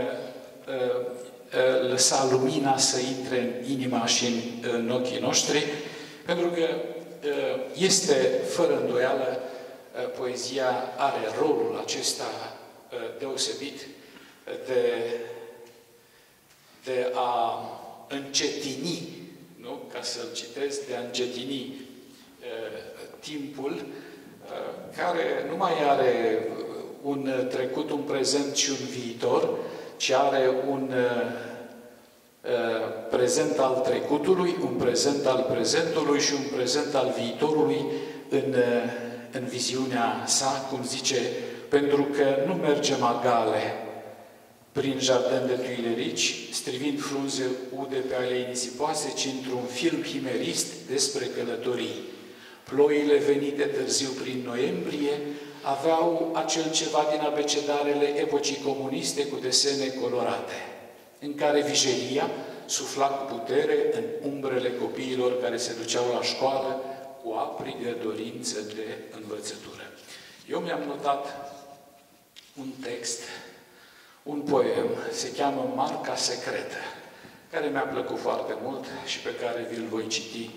lăsa lumina să intre în inima și în ochii noștri, pentru că este, fără îndoială, poezia are rolul acesta deosebit de a încetini, nu? Ca să-l citesc, de a încetini timpul care nu mai are un trecut, un prezent și un viitor, ci are un prezent al trecutului, un prezent al prezentului și un prezent al viitorului în viziunea sa, cum zice, pentru că nu mergem agale prin jardin de Tuilerici, strivind frunze ude pe alei nisipoase, ci într-un film himerist despre călătorii. Ploile venite târziu prin noiembrie aveau acel ceva din abecedarele epocii comuniste cu desene colorate, în care vijelia sufla cu putere în umbrele copiilor care se duceau la școală cu aprigă dorință de învățătură. Eu mi-am notat un text, un poem, se cheamă Marca secretă, care mi-a plăcut foarte mult și pe care vi-l voi citi.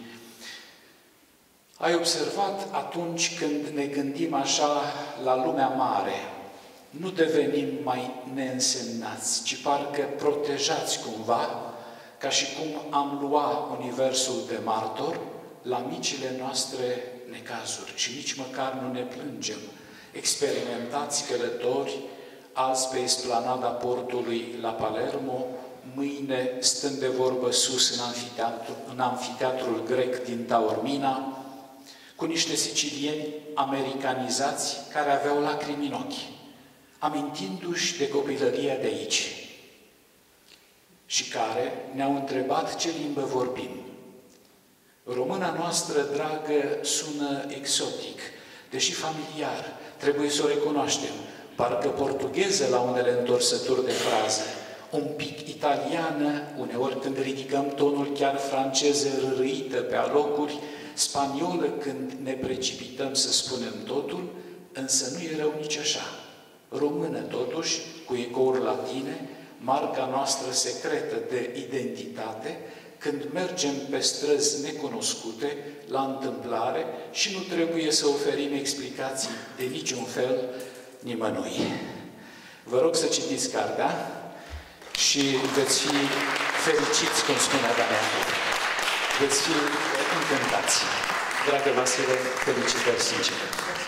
Ai observat atunci când ne gândim așa la lumea mare, nu devenim mai neînsemnați, ci parcă protejați cumva, ca și cum am luat universul de martor la micile noastre necazuri și nici măcar nu ne plângem. Experimentați călători, azi pe esplanada portului la Palermo, mâine stând de vorbă sus în amfiteatrul grec din Taormina, cu niște sicilieni americanizați care aveau lacrimi în ochi, amintindu-și de copilăria de aici și care ne-au întrebat ce limbă vorbim. Româna noastră dragă sună exotic, deși familiar, trebuie să o recunoaștem, parcă portugheză la unele întorsături de frază, un pic italiană, uneori când ridicăm tonul chiar franceză rârâită pe alocuri, spaniolă când ne precipităm să spunem totul, însă nu e rău nici așa. Română totuși, cu ecouri latine, marca noastră secretă de identitate, când mergem pe străzi necunoscute, la întâmplare și nu trebuie să oferim explicații de niciun fel nimănui. Vă rog să citiți cartea și veți fi fericiți, cum spunea Daniel. Veți fi încântați. Dragă Vasile, felicitări sincere.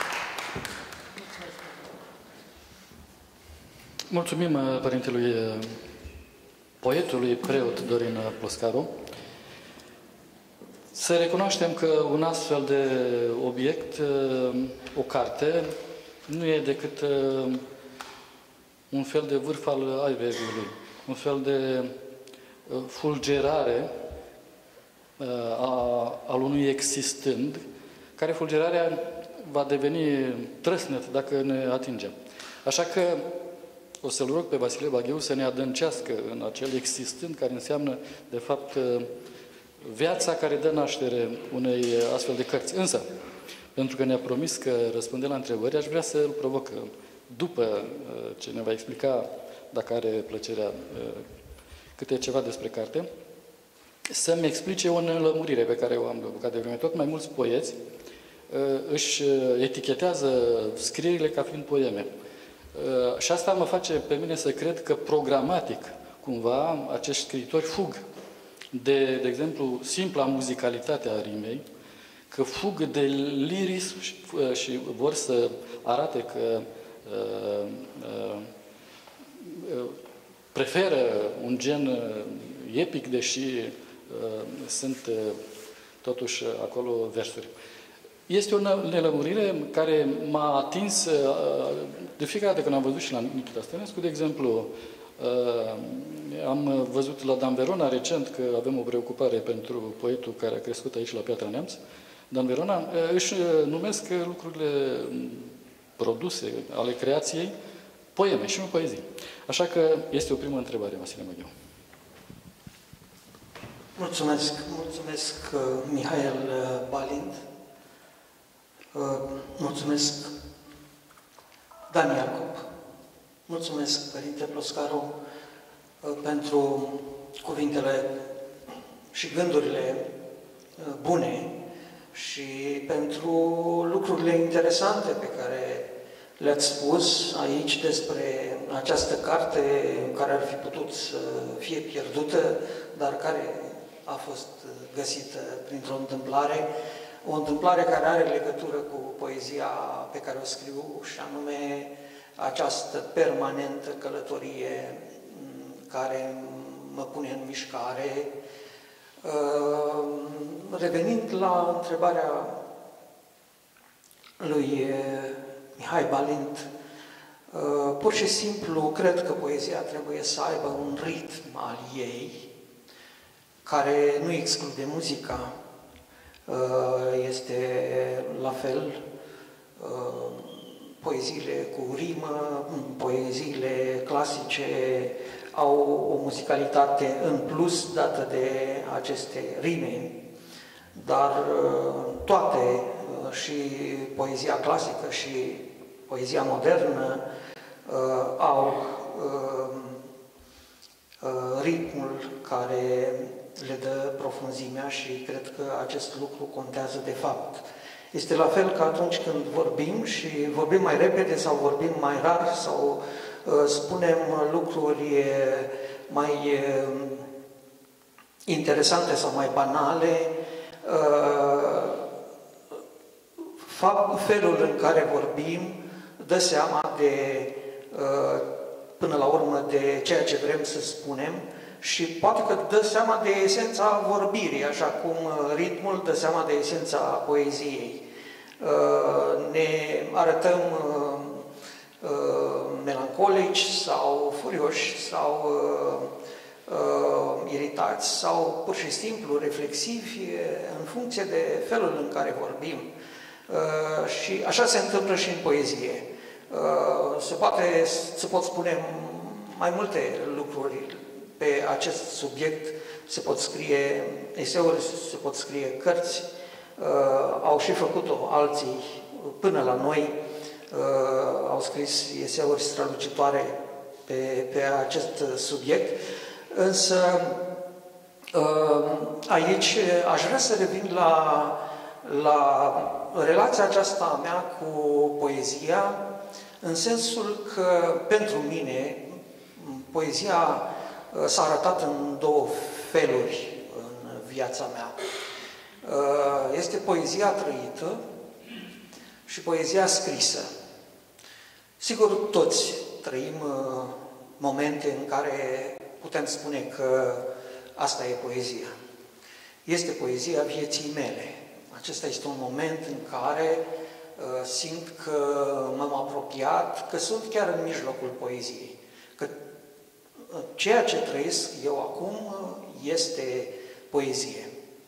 Mulțumim părintelui poetului preot Dorin Ploscaru. Să recunoaștem că un astfel de obiect, o carte, nu e decât un fel de vârf al icebergului, un fel de fulgerare al unui existând, care fulgerarea va deveni trăsnet dacă ne atingem. Așa că o să-l rog pe Vasile Bagheu să ne adâncească în acel existând, care înseamnă, de fapt, viața care dă naștere unei astfel de cărți. Însă, pentru că ne-a promis că răspunde la întrebări, aș vrea să îl provoc, după ce ne va explica, dacă are plăcerea, câte ceva despre carte, să-mi explice o nelămurire pe care o am bucat de vreme. Tot mai mulți poeți își etichetează scrierile ca fiind poeme. Și asta mă face pe mine să cred că programatic, cumva, acești scriitori fug de exemplu, simpla muzicalitate a rimei, că fug de lirism și vor să arate că preferă un gen epic, deși sunt totuși acolo versuri. Este o nelămurire care m-a atins de fiecare dată când am văzut și la Nikita Stănescu, de exemplu, am văzut la Dan Verona recent că avem o preocupare pentru poetul care a crescut aici la Piatra Neamț. Dan Verona își numesc lucrurile produse ale creației poeme și nu poezii. Așa că este o primă întrebare, Vasile Bagheu. Mulțumesc, Mihail Balint. Mulțumesc, Dan Iacob. Mulțumesc, Părinte Ploscaru, pentru cuvintele și gândurile bune și pentru lucrurile interesante pe care le-ați spus aici despre această carte care ar fi putut să fie pierdută, dar care a fost găsită printr-o întâmplare, o întâmplare care are legătură cu poezia pe care o scriu, și anume această permanentă călătorie care mă pune în mișcare. Revenind la întrebarea lui Mihai Balint, pur și simplu cred că poezia trebuie să aibă un ritm al ei, care nu exclude muzica. Este la fel poeziile cu rimă, poeziile clasice au o muzicalitate în plus dată de aceste rime, dar toate, și poezia clasică și poezia modernă, au ritmul care le dă profunzimea și cred că acest lucru contează de fapt. Este la fel ca atunci când vorbim și vorbim mai repede sau vorbim mai rar sau spunem lucruri mai interesante sau mai banale, felul în care vorbim dă seama de, până la urmă, de ceea ce vrem să spunem și poate că dă seama de esența vorbirii, așa cum ritmul dă seama de esența poeziei. Ne arătăm melancolici sau furioși sau iritați sau pur și simplu reflexivi în funcție de felul în care vorbim. Și așa se întâmplă și în poezie. Se pot spune mai multe lucruri pe acest subiect, se pot scrie eseuri, se pot scrie cărți, au și făcut-o alții până la noi, au scris eseuri strălucitoare pe acest subiect, însă aici aș vrea să revin la relația aceasta a mea cu poezia, în sensul că pentru mine poezia s-a arătat în două feluri în viața mea. Este poezia trăită și poezia scrisă. Sigur, toți trăim momente în care putem spune că asta e poezia. Este poezia vieții mele. Acesta este un moment în care simt că m-am apropiat, că sunt chiar în mijlocul poeziei. Că ceea ce trăiesc eu acum este poezie.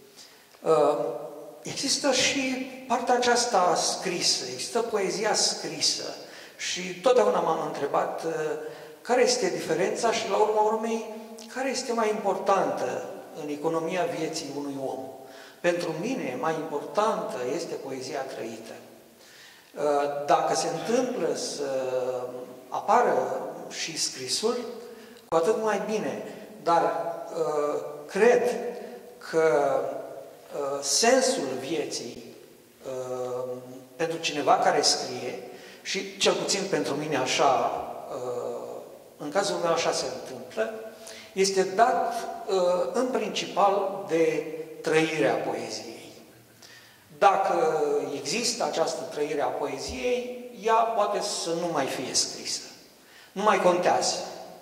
Există și partea aceasta scrisă, există poezia scrisă și totdeauna m-am întrebat care este diferența și la urma urmei care este mai importantă în economia vieții unui om. Pentru mine mai importantă este poezia trăită. Dacă se întâmplă să apară și scrisul, cu atât mai bine, dar cred că sensul vieții pentru cineva care scrie, și cel puțin pentru mine așa, în cazul meu așa se întâmplă, este dat în principal de trăirea poeziei. Dacă există această trăire a poeziei, ea poate să nu mai fie scrisă. Nu mai contează.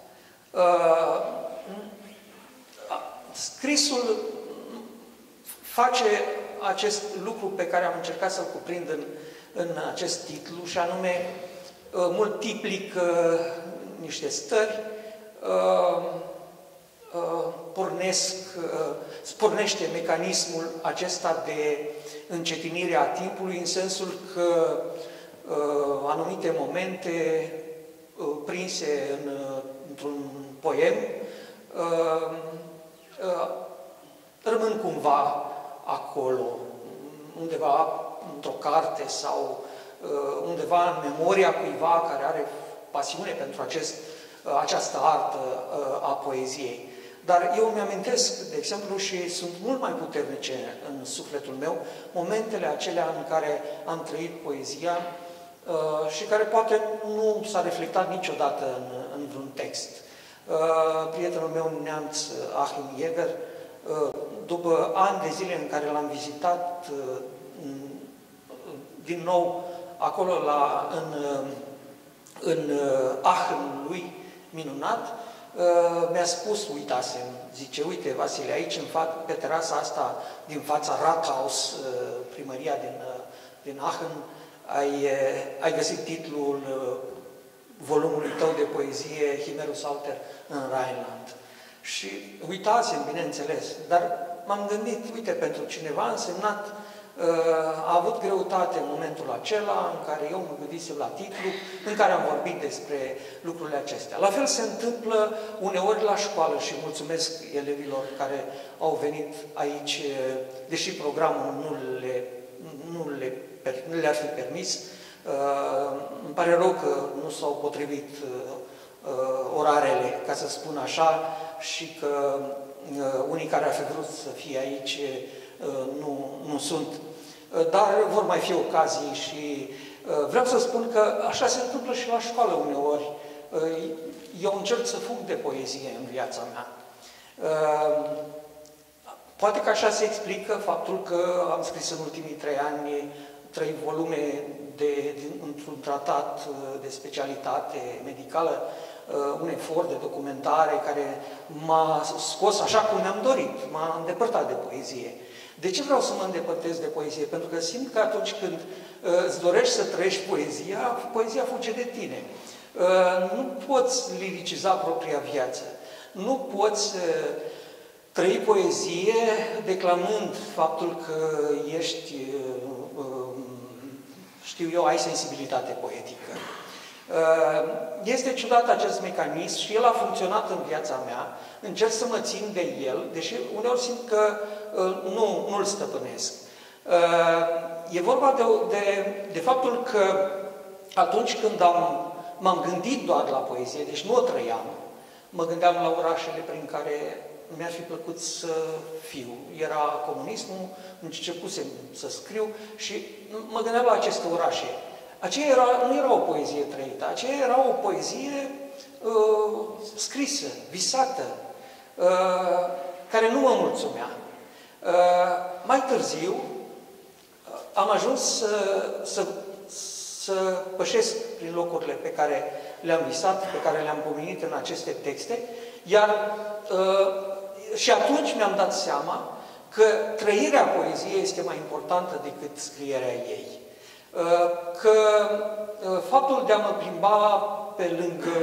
Scrisul face acest lucru pe care am încercat să-l cuprind în acest titlu, și anume multiplică niște stări, pornește mecanismul acesta de încetinire a timpului, în sensul că anumite momente prinse într-un poem rămân cumva acolo, undeva într-o carte sau undeva în memoria cuiva care are pasiune pentru această artă a poeziei. Dar eu mi-amintesc, de exemplu, și sunt mult mai puternice în sufletul meu, momentele acelea în care am trăit poezia și care poate nu s-a reflectat niciodată în vreun text. Prietenul meu, neamț Achim Jäger, după ani de zile în care l-am vizitat din nou acolo în Aachen lui, minunat, mi-a spus, uitasem, zice, uite, Vasile, aici pe terasa asta, din fața Rathaus, primăria din Aachen, ai găsit titlul volumului tău de poezie, Chimerus Alter, în Rhineland. Și uitasem, bineînțeles, dar m-am gândit, uite, pentru cineva a însemnat, a avut greutate în momentul acela în care eu mă gândisem la titlu, în care am vorbit despre lucrurile acestea. La fel se întâmplă uneori la școală și mulțumesc elevilor care au venit aici, deși programul nu le-ar fi permis. Îmi pare rău că nu s-au potrivit orarele, ca să spun așa, și că unii care ar fi vrut să fie aici nu sunt. Dar vor mai fi ocazii și vreau să spun că așa se întâmplă și la școală uneori. Eu încerc să fug de poezie în viața mea. Poate că așa se explică faptul că am scris în ultimii 3 ani 3 volume într-un tratat de specialitate medicală, un efort de documentare care m-a scos așa cum mi-am dorit, m-a îndepărtat de poezie. De ce vreau să mă îndepărtez de poezie? Pentru că simt că atunci când îți dorești să trăiești poezia fuge de tine. Nu poți liriciza propria viață. Nu poți trăi poezie declamând faptul că ești, știu eu, ai sensibilitate poetică. Este ciudat acest mecanism și el a funcționat în viața mea. Încerc să mă țin de el, deși uneori simt că nu-l stăpânesc. E vorba de faptul că atunci când m-am gândit doar la poezie, deci nu o trăiam, mă gândeam la orașele prin care mi-ar fi plăcut să fiu. Era comunismul, începusem să scriu și mă gândeam la aceste orașe. Aceea nu era o poezie trăită, aceea era o poezie scrisă, visată, care nu mă mulțumea. Mai târziu am ajuns să pășesc prin locurile pe care le-am visat, pe care le-am pomenit în aceste texte, și atunci mi-am dat seama că trăirea poeziei este mai importantă decât scrierea ei. Că faptul de a mă plimba pe lângă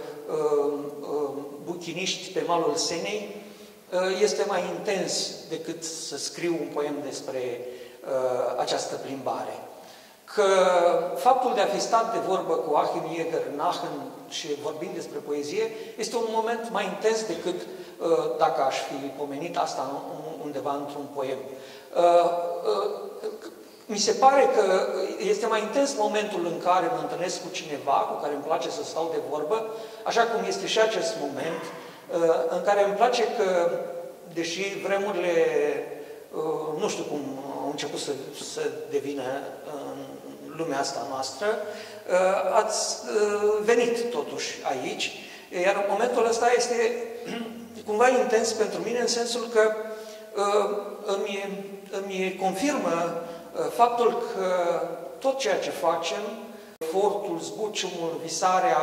buchiniști pe malul Senei este mai intens decât să scriu un poem despre această plimbare. Că faptul de a fi stat de vorbă cu Achim Jäger în Aachen și vorbind despre poezie este un moment mai intens decât dacă aș fi pomenit asta undeva într-un poem. Mi se pare că este mai intens momentul în care mă întâlnesc cu cineva cu care îmi place să stau de vorbă, așa cum este și acest moment în care îmi place că, deși vremurile, nu știu cum au început să devină în lumea asta noastră, ați venit totuși aici, iar momentul ăsta este cumva intens pentru mine în sensul că îmi confirmă faptul că tot ceea ce facem, efortul, zbuciumul, visarea,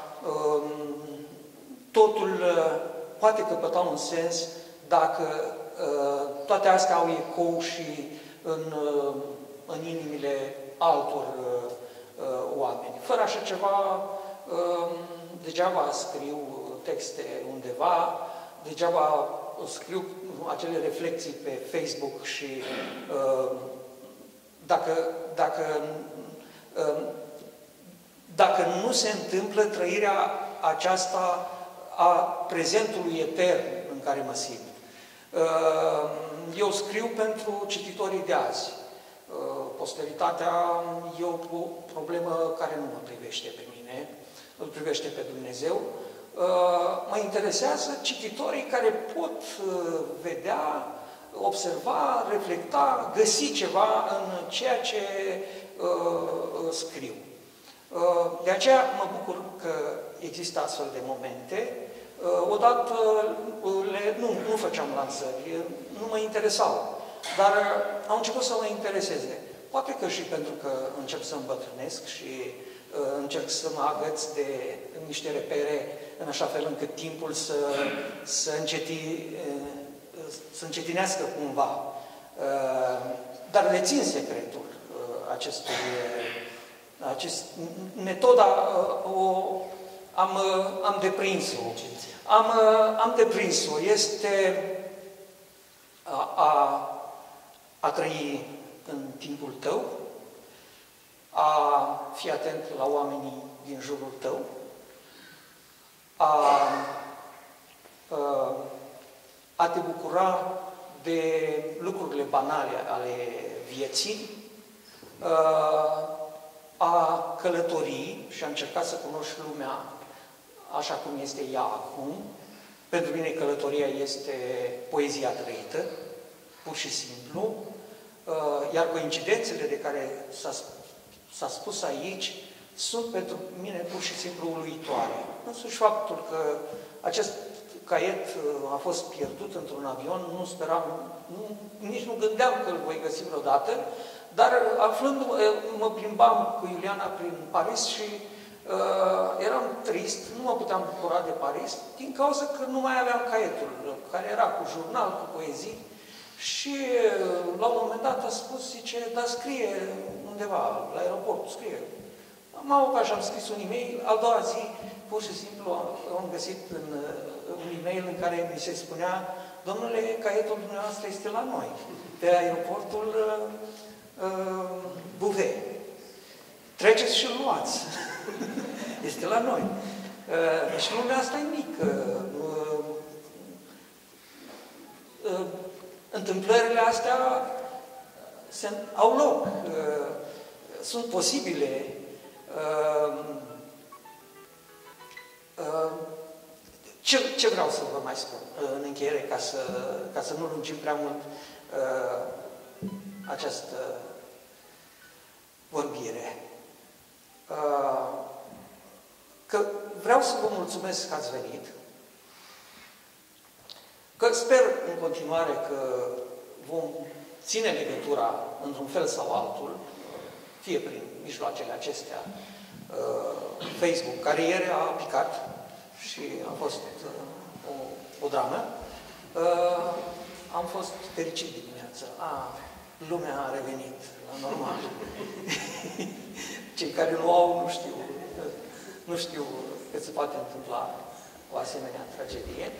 totul poate căpăta un sens dacă toate astea au ecou și în inimile altor oameni. Fără așa ceva, degeaba scriu texte undeva, degeaba scriu acele reflexii pe Facebook și dacă nu se întâmplă trăirea aceasta a prezentului etern în care mă simt. Eu scriu pentru cititorii de azi. Posteritatea e o problemă care nu mă privește pe mine, îl privește pe Dumnezeu. Mă interesează cititorii care pot vedea, observa, reflecta, găsi ceva în ceea ce scriu. De aceea mă bucur că există astfel de momente. Odată nu făceam lansări, nu mă interesau, dar au început să mă intereseze. Poate că și pentru că încep să îmbătrânesc și încerc să mă agăț de niște repere în așa fel încât timpul să încetinească cumva. Dar rețin secretul metoda am deprins-o. Am deprins-o. Este a trăi în timpul tău, a fi atent la oamenii din jurul tău, a te bucura de lucrurile banale ale vieții, a călători și a încerca să cunoști lumea așa cum este ea acum. Pentru mine călătoria este poezia trăită, pur și simplu, iar coincidențele de care s-a spus aici sunt pentru mine pur și simplu uluitoare. Însuși faptul că acest caiet a fost pierdut într-un avion, nu speram, nici nu gândeam că îl voi găsi vreodată, dar aflându-mă, mă plimbam cu Iuliana prin Paris și eram trist, nu mă puteam bucura de Paris, din cauza că nu mai aveam caietul, care era cu jurnal, cu poezii, și la un moment dat a spus, zice, dar scrie undeva, la aeroport, scrie. Am apucat și am scris un e-mail, a doua zi, pur și simplu, am găsit un e-mail în care mi se spunea, domnule, caietul dumneavoastră este la noi, pe aeroportul Bouvet. Treceți și luați. Este la noi. Și lumea asta e mică. Întâmplările astea au loc. Sunt posibile. Ce vreau să vă mai spun în încheiere, ca să nu lungim prea mult această vorbire? Că vreau să vă mulțumesc că ați venit, că sper în continuare că vom ține legătura într-un fel sau altul, fie prin mijloacele acestea, Facebook, care ieri a picat și a fost o dramă. Am fost fericit dimineața. Lumea a revenit la normal. Cei care nu au, nu știu că se poate întâmpla o asemenea tragedie.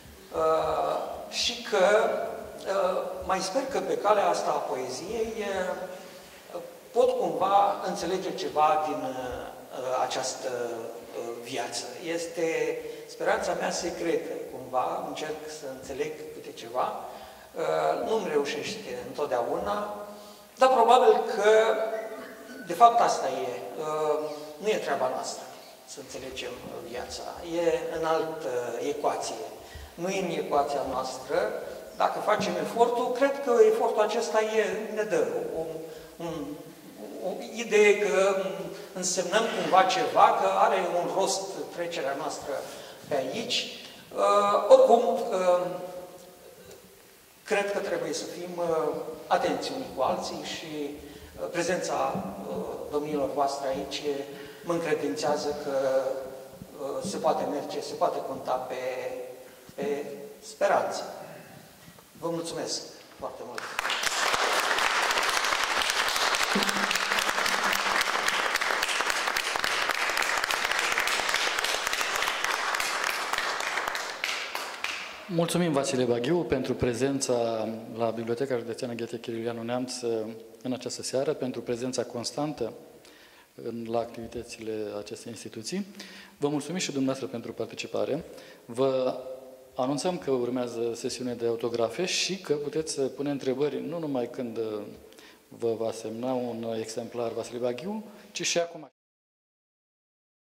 Și că mai sper că pe calea asta a poeziei pot cumva înțelege ceva din această viață. Este speranța mea secretă, cumva, încerc să înțeleg câte ceva. Nu-mi reușește întotdeauna, dar probabil că, de fapt, asta e. Nu e treaba noastră să înțelegem viața. E în altă ecuație. Nu e în ecuația noastră. Dacă facem efortul, cred că efortul acesta ne dă o idee că însemnăm cumva ceva, că are un rost trecerea noastră pe aici. Oricum, cred că trebuie să fim atenți unii cu alții și prezența domnilor voastre aici mă încredințează că se poate merge, se poate conta pe speranță. Vă mulțumesc foarte mult! Mulțumim, Vasile Baghiu, pentru prezența la Biblioteca Județeană Ghete Chirilianu Neamț în această seară, pentru prezența constantă la activitățile acestei instituții. Vă mulțumim și dumneavoastră pentru participare. Vă anunțăm că urmează sesiune de autografe și că puteți pune întrebări nu numai când vă va semna un exemplar Vasile Baghiu, ci și acum.